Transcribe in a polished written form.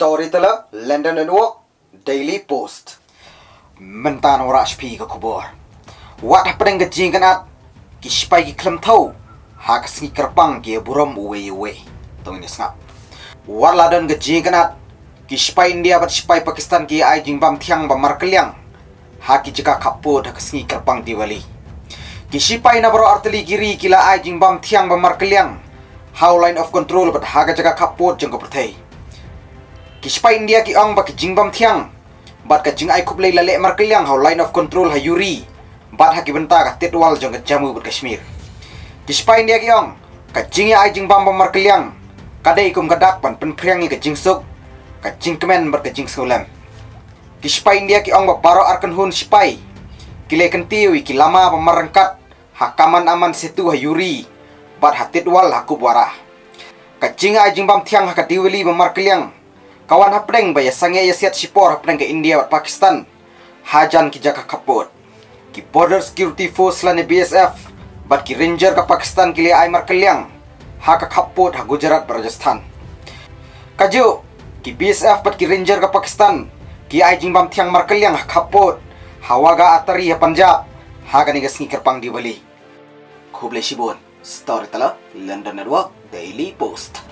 Storyteller, London Network, Daily Post. Mentan orang sepi ke kubur. Wat happening ke jing kanat, kispai ki klem tau, hak sengi kerpang ki buram uwe. Tong ini sengap. Wat ladan ke jing kanat, kispai India bat kispai Pakistan ki ai jing bam tiang bam markeliang, hak ki jika kapod hak sengi kerpang Diwali. Kispai na baro arteli kiri kila ai jing bam tiang bam markeliang, how line of control bat hak jika kapod jengko pertai. Kispai India ki ong bak jing bam tiang, bat ka jing ai kuplay lale markeliang how line of control ha yuri, bat haki benta ka tetwal jong ka jamu ber Kashmir. Kispai India ki ong ka jing ya ai jing bam bam markeliang, kadai kum kadak pan penpriangi ka jing suk, ka jing kemen ber ka jing sulam. Kispai India ki ong bak baro arkan hun spai, kile kentiwi ki lama pamarangkat, hakaman aman setu ha yuri, bat ha tetwal ha kubwarah. Ka jing ai jing bam tiang ha ka Diwali bam markeliang, kawan hapdeng baya sange yasiat sipor hapdeng ke India wat Pakistan hajan ki jaka kapot ki border security force lane BSF bat ki ranger ka Pakistan ki le ai markeliang ha ka kapot ha Gujarat Rajasthan kajo ki BSF bat ki ranger ka Pakistan ki ai jingbam thiang markeliang ha kapot hawaga atari ha Punjab ha ga ni gasngi kerpang Diwali khuble shibon Storyteller, London Network, Daily Post.